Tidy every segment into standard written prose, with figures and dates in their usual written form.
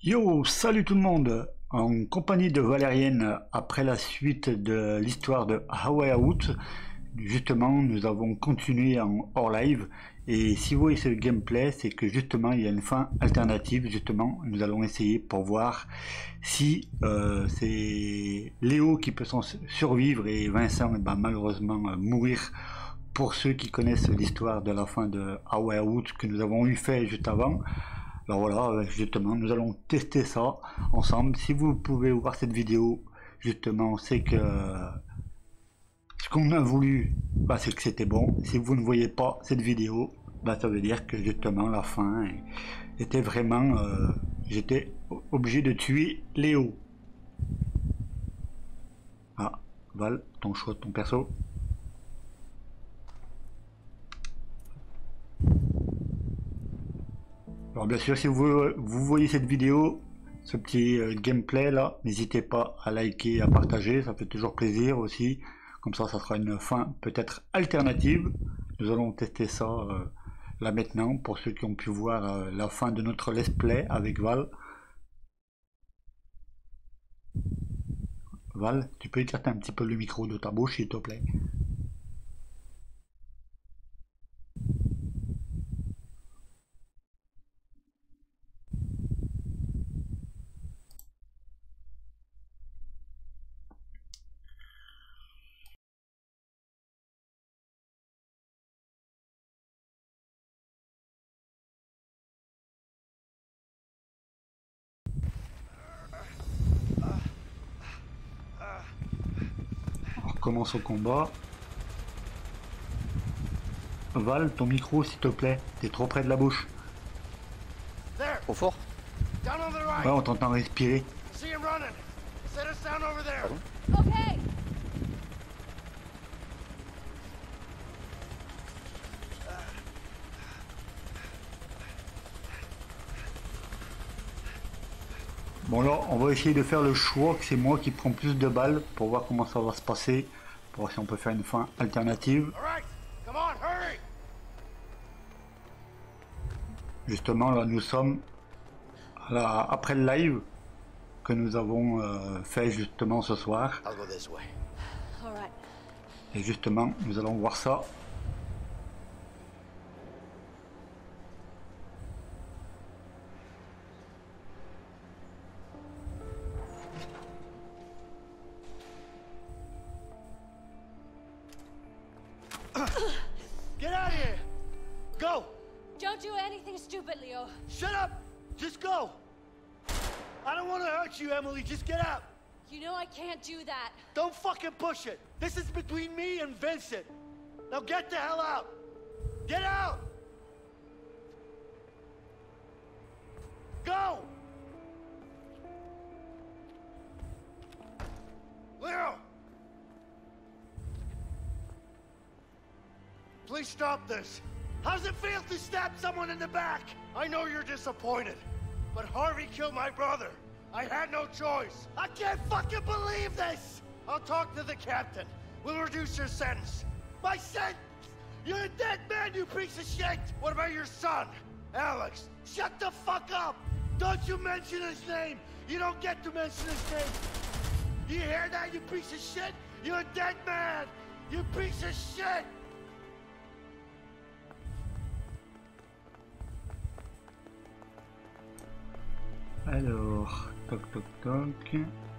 Yo, salut tout le monde! En compagnie de Valérienne, après la suite de l'histoire de A Way Out, justement, nous avons continué en hors live. Et si vous voyez ce gameplay, c'est que justement, il y a une fin alternative. Justement, nous allons essayer pour voir si c'est Léo qui peut survivre et Vincent, malheureusement, mourir. Pour ceux qui connaissent l'histoire de la fin de A Way Out que nous avons eu fait juste avant. Alors voilà, justement, nous allons tester ça ensemble. Si vous pouvez voir cette vidéo, justement, c'est que ce qu'on a voulu, c'est que c'était bon. Si vous ne voyez pas cette vidéo, ça veut dire que justement la fin était vraiment... j'étais obligé de tuer Léo. Ah, Val, ton choix de ton perso. Alors bien sûr, si vous voyez cette vidéo, ce petit gameplay là, n'hésitez pas à liker, à partager, ça fait toujours plaisir aussi. Comme ça sera une fin peut-être alternative. Nous allons tester ça là maintenant pour ceux qui ont pu voir la fin de notre let's play avec Val. Val, tu peux écarter un petit peu le micro de ta bouche s'il te plaît. On recommence au combat. Val, ton micro s'il te plaît, t'es trop près de la bouche. Trop fort? Ouais, on t'entend respirer. Okay. Bon là, on va essayer de faire le choix que c'est moi qui prends plus de balles pour voir comment ça va se passer, pour voir si on peut faire une fin alternative. Justement là nous sommes après le live que nous avons fait justement ce soir. I'll go this way. All right. Et justement nous allons voir ça. Get out of here! Go! Don't do anything stupid, Leo. Shut up! Just go! I don't want to hurt you, Emily. Just get out! You know I can't do that. Don't fucking push it! This is between me and Vincent! Now get the hell out! Get out! Go! Leo! Please stop this. How's it feel to stab someone in the back? I know you're disappointed, but Harvey killed my brother. I had no choice. I can't fucking believe this! I'll talk to the captain. We'll reduce your sentence. My sentence? You're a dead man, you piece of shit! What about your son? Alex, shut the fuck up! Don't you mention his name! You don't get to mention his name! You hear that, you piece of shit? You're a dead man! You piece of shit! Alors, toc toc toc.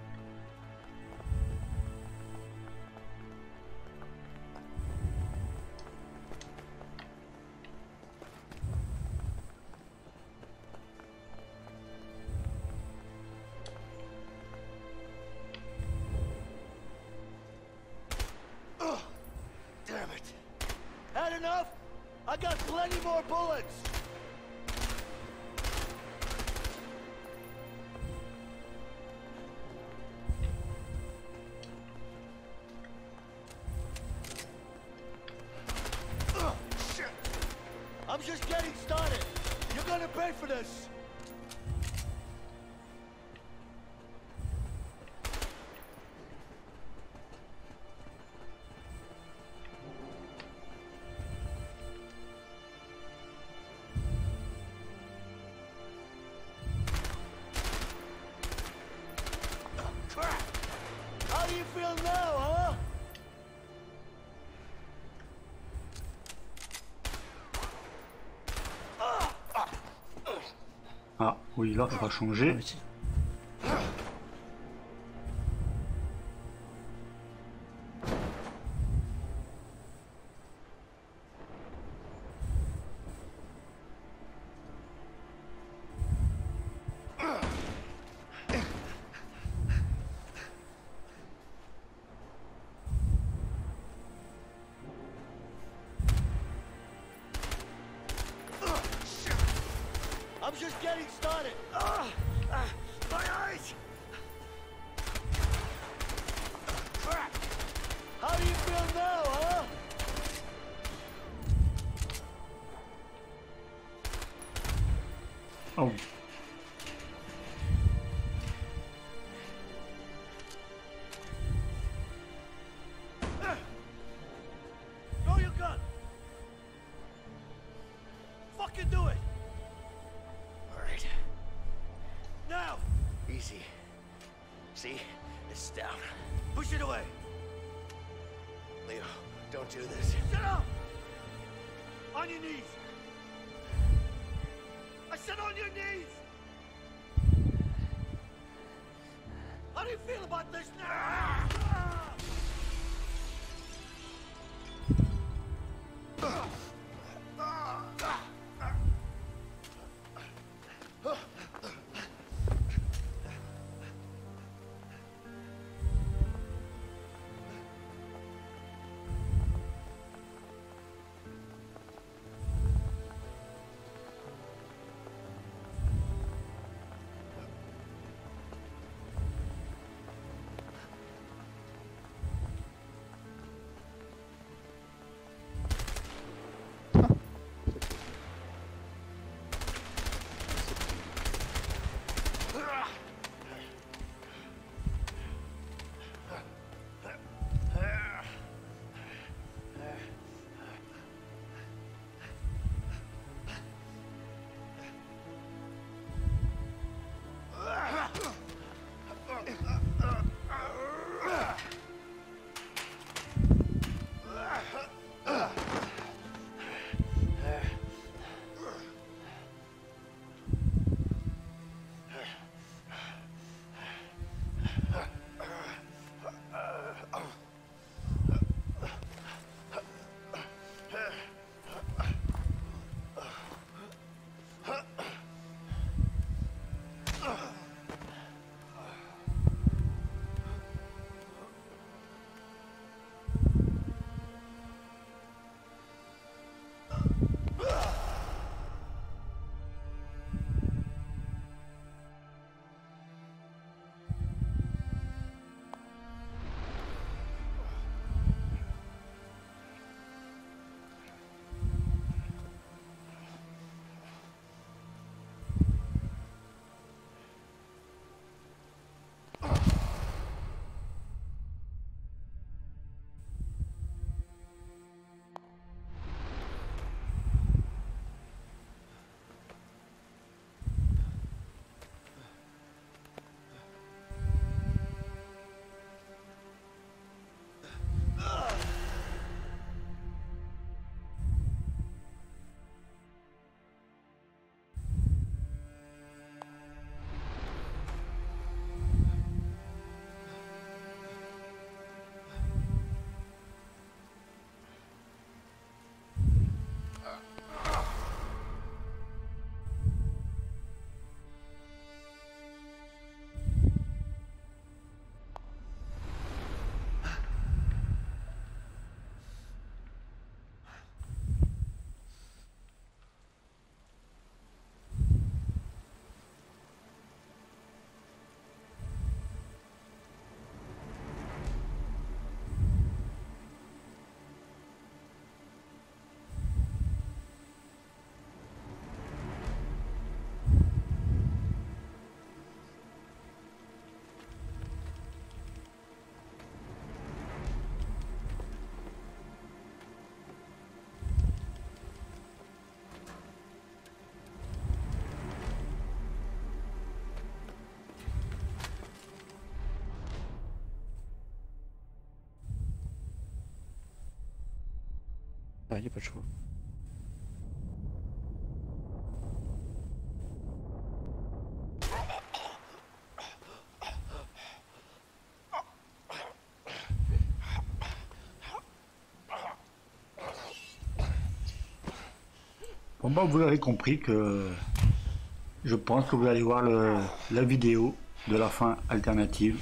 Ugh, damn it. Had enough? I got plenty more bullets! Ugh, shit! I'm just getting started! You're gonna pay for this! Ah oui, là, ça va Ah changer. oui, si. I'm just getting started. My eyes! How do you feel now, huh? Oh, Throw your gun! Fucking do it! Alright. Now! Easy. See? It's down. Push it away! Leo, don't do this. Shut up! On your knees! I said on your knees! How do you feel about this now? А, не почему. Bon bah vous l'aurez compris que je pense que vous allez voir la vidéo de la fin alternative.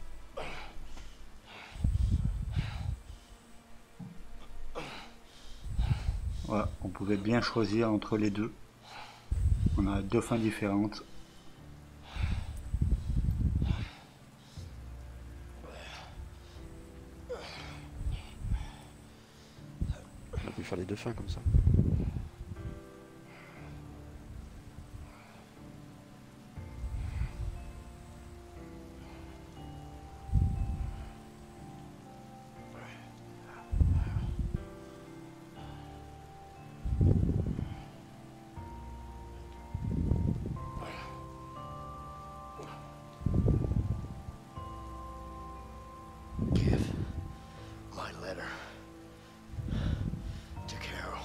Voilà, on pouvait bien choisir entre les deux. On a deux fins différentes. On a pu faire les deux fins comme ça. Give my letter to Carol.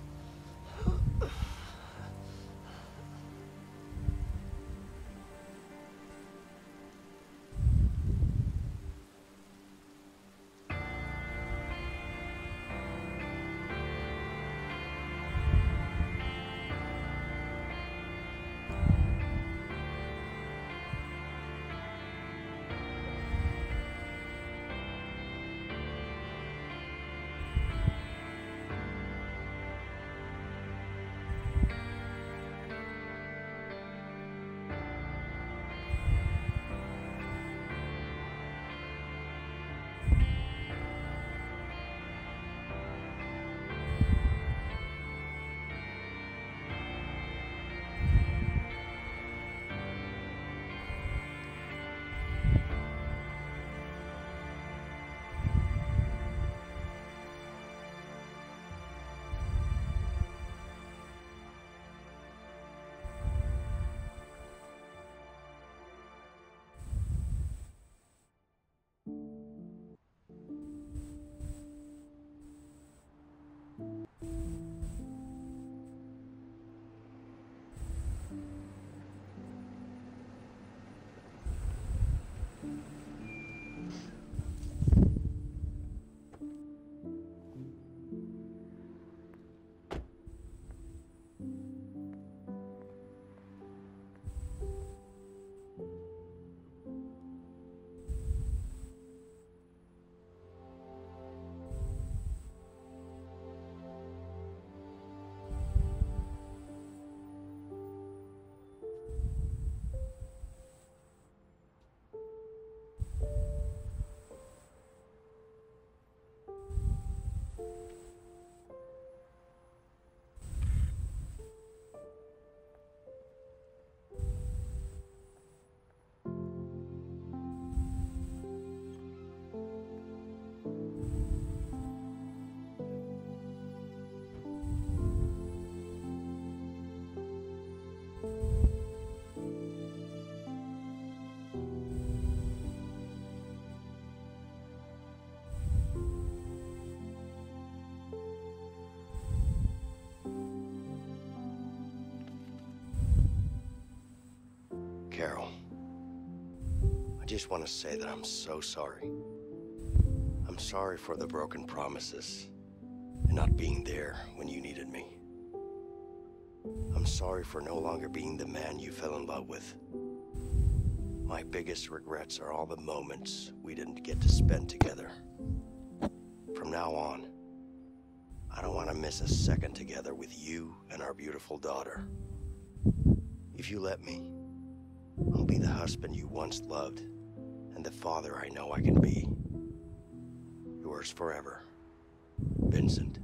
Carol, I just want to say that I'm so sorry. I'm sorry for the broken promises and not being there when you needed me. I'm sorry for no longer being the man you fell in love with. My biggest regrets are all the moments we didn't get to spend together. From now on, I don't want to miss a second together with you and our beautiful daughter. If you let me, I'll be the husband you once loved and the father I know I can be. Yours forever, Vincent.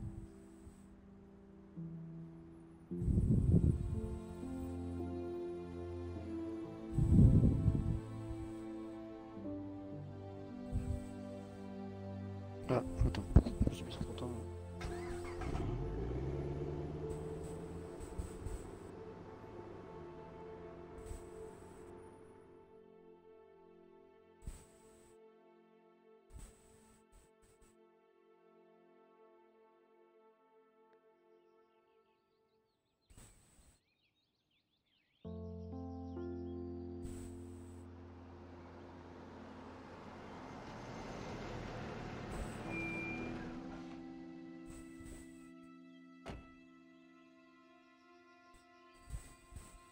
Ah, attends, j'ai mis ça trop tard.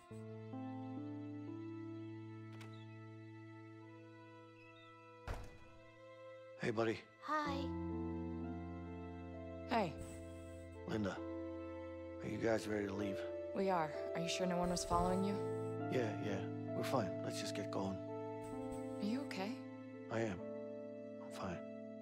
Hey, buddy. Hi. Hey, Linda. Are you guys ready to leave? we are. Are you sure no one was following you? Yeah. We're fine. Let's just get going. Are you okay? I am. I'm fine.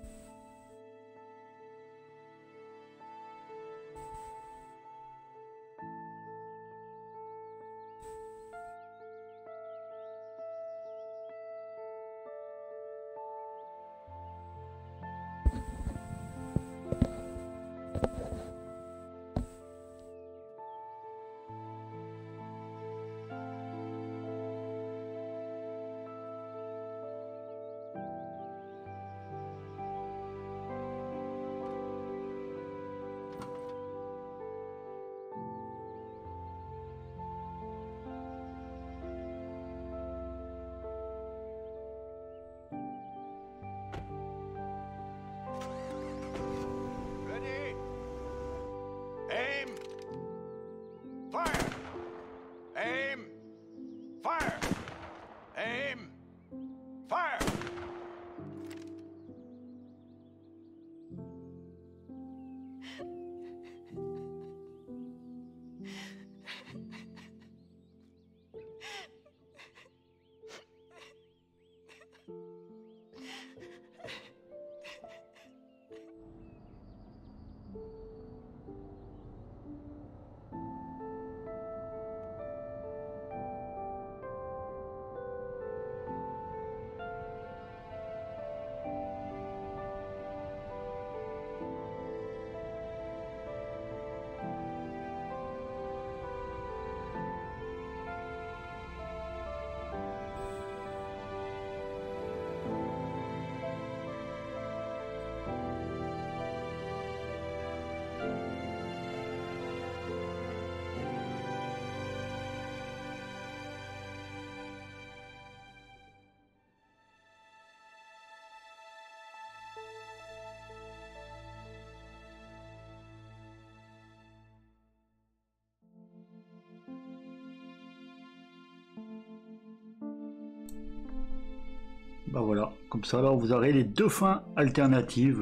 Ready? Aim! Fire! Aim! Fire! Aim! Fire! Bah voilà, comme ça alors vous aurez les deux fins alternatives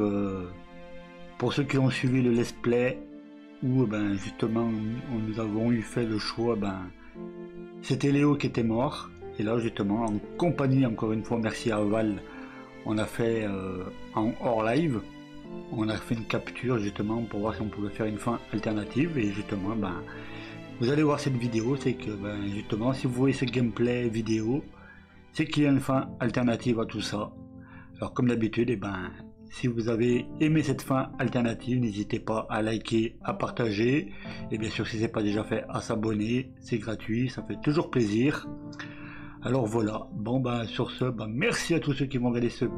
pour ceux qui ont suivi le let's play où ben justement nous avons eu fait le choix, ben c'était Léo qui était mort et là justement en compagnie, encore une fois merci à Val, on a fait en hors live, on a fait une capture justement pour voir si on pouvait faire une fin alternative et justement ben vous allez voir cette vidéo, c'est que ben justement si vous voyez ce gameplay vidéo, c'est qu'il y a une fin alternative à tout ça. Alors comme d'habitude, eh ben, si vous avez aimé cette fin alternative, n'hésitez pas à liker, à partager, et bien sûr si ce n'est pas déjà fait, à s'abonner, c'est gratuit, ça fait toujours plaisir. Alors voilà, bon ben sur ce, ben, merci à tous ceux qui vont regarder ce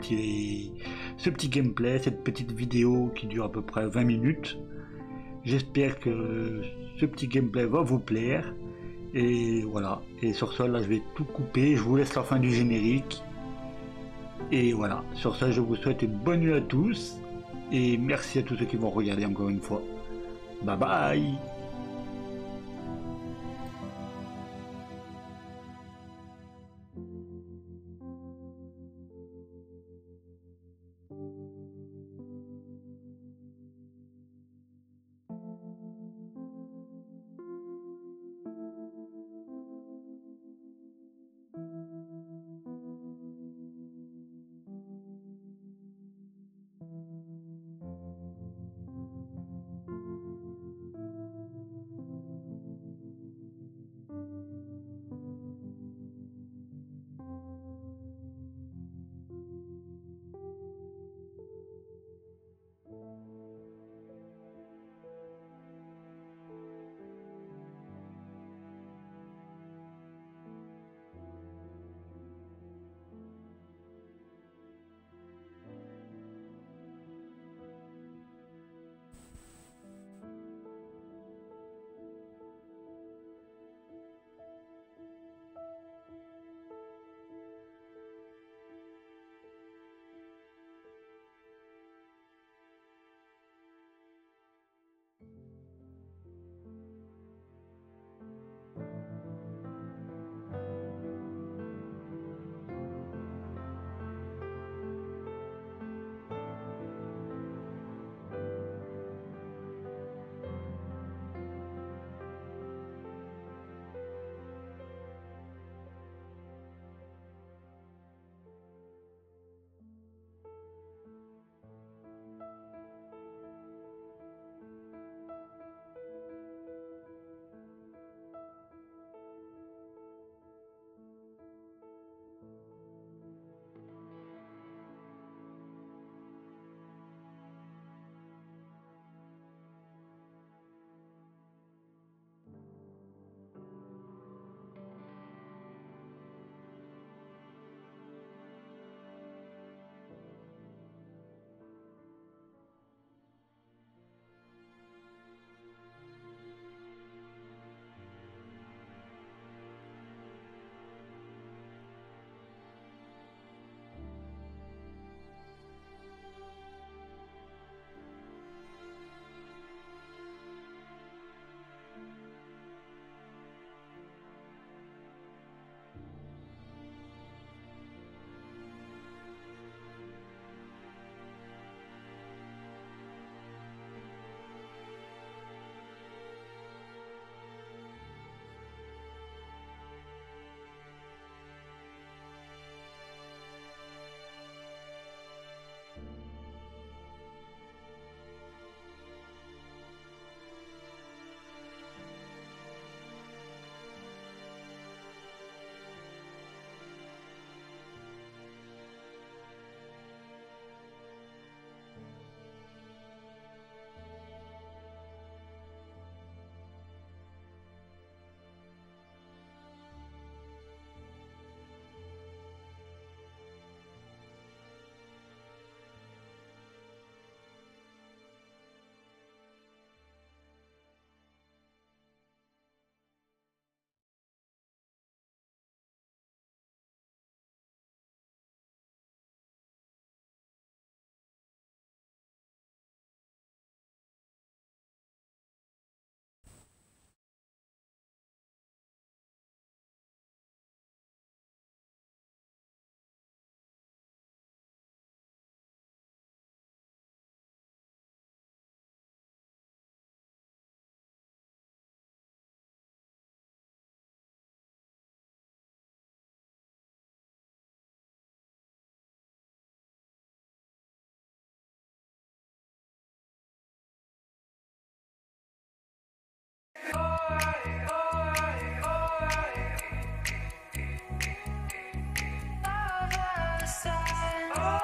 petit gameplay, cette petite vidéo qui dure à peu près 20 minutes. J'espère que ce petit gameplay va vous plaire. Et voilà, et sur ce là je vais tout couper, je vous laisse la fin du générique. Et voilà, sur ce je vous souhaite une bonne nuit à tous. Et merci à tous ceux qui vont regarder encore une fois. Bye bye.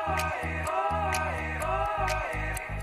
oh, oh, oh, oh.